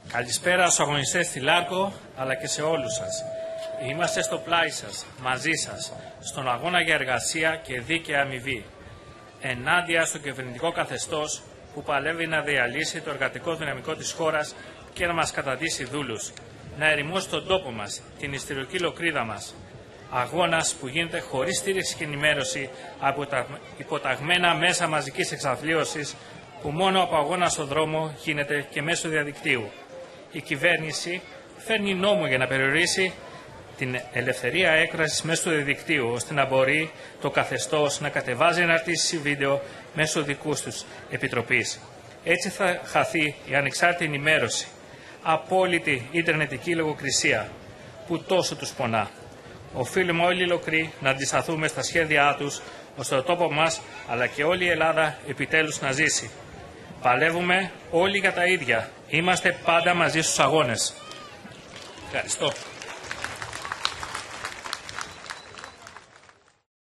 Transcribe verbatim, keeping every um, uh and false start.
Καλησπέρα στους αγωνιστές στη Λάρκο, αλλά και σε όλους σας. Είμαστε στο πλάι σας, μαζί σας, στον αγώνα για εργασία και δίκαια αμοιβή. Ενάντια στο κυβερνητικό καθεστώς που παλεύει να διαλύσει το εργατικό δυναμικό της χώρας και να μας καταντήσει δούλους. Να ερημώσει τον τόπο μας, την ιστορική λοκρίδα μας. Αγώνας που γίνεται χωρίς στήριξη και ενημέρωση από τα υποταγμένα μέσα μαζικής εξαθλίωσης, που μόνο από αγώνα στον δρόμο γίνεται και μέσω διαδικτύου. Η κυβέρνηση φέρνει νόμο για να περιορίσει την ελευθερία έκφρασης μέσω του διαδικτύου, ώστε να μπορεί το καθεστώς να κατεβάζει αναρτήσεις βίντεο μέσω δικούς τους επιτροπής. Έτσι θα χαθεί η ανεξάρτητη ενημέρωση, απόλυτη ιντερνετική λογοκρισία που τόσο τους πονά. Οφείλουμε όλοι οι λοκροί να αντισταθούμε στα σχέδιά τους, ώστε το τόπο μας αλλά και όλη η Ελλάδα επιτέλους να ζήσει. Παλεύουμε όλοι για τα ίδια. Είμαστε πάντα μαζί στους αγώνες. Ευχαριστώ.